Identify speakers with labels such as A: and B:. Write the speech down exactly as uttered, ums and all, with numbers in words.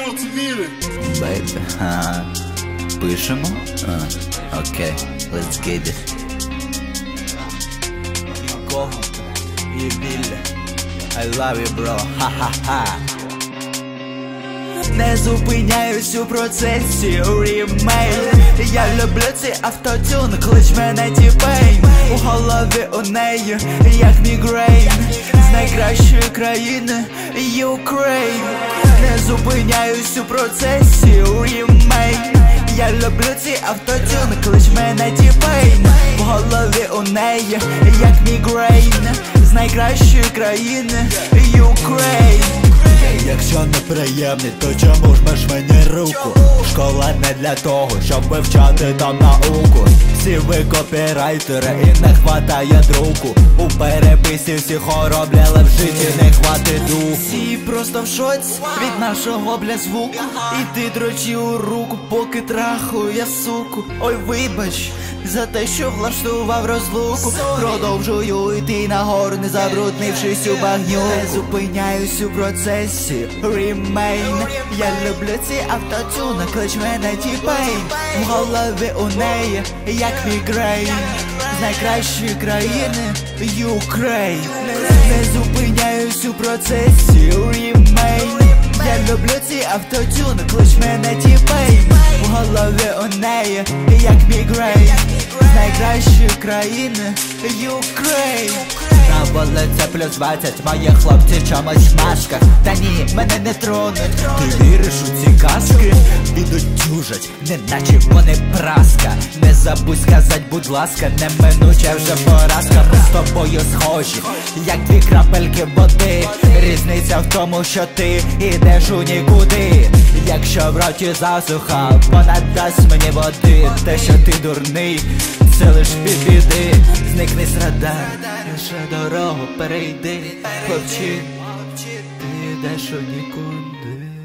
A: Бейбі, ага. Пишемо? А, окей, let's get it. Нікого і Білля, I love you, bro, ха-ха-ха. Не зупиняюсь у процесі ремейл. Я люблю цей автотюн, клич мене T-Pain. У голові у неї, як мігрейн. З найкращої країни, Юкрейн. Не зупиняюсь у процесі ремейл. Я люблю цей автотюн, клич мене T-Pain. В голові у неї, як мігрейн. З найкращої країни, Юкрейн.
B: Якщо неприємний, то чому жмеш мені руку? Школа не для того, щоб вивчати там науку. Всі ви копірайтери і не хватає друку. У переписі всі хоробрі, але в житті не хватить духу.
A: Всі просто в шоці від нашого бля звуку. І ти дрочи у руку, поки трахую я суку. Ой, вибач за те, що влаштував розлуку. Продовжую йти нагору, не забруднившись у багню. Не зупиняюсь у процесі ремейн. Я люблю ці автотюни, клич мене T-Pain. В голові у неї, як мігрейн. З найкращої країни, Юкрейн. Не зупиняюсь у процесі ремейн. Я люблю ці автотюни, клич мене T-Pain. В голові у неї, як мігрейн. З найкращої країни, Юкрейн.
B: На вулиці плюс двадцять, мої хлопці чомусь в масках.
A: Та ні, мене не тронуть.
B: Ти віриш у ці казки? Підуть дюжать, неначе вони праска. Не забудь сказать, будь ласка, неминуча вже поразка. Ми з тобою схожі, як дві крапельки води. Різниця в тому, що ти ідеш у нікуди. Якщо в роті засуха, вона дасть мені води. Те, що ти дурний, це лиш півбіди. Зникни з радару, лише дорогу перейди. Хлопчик, ти йдеш у нікуди.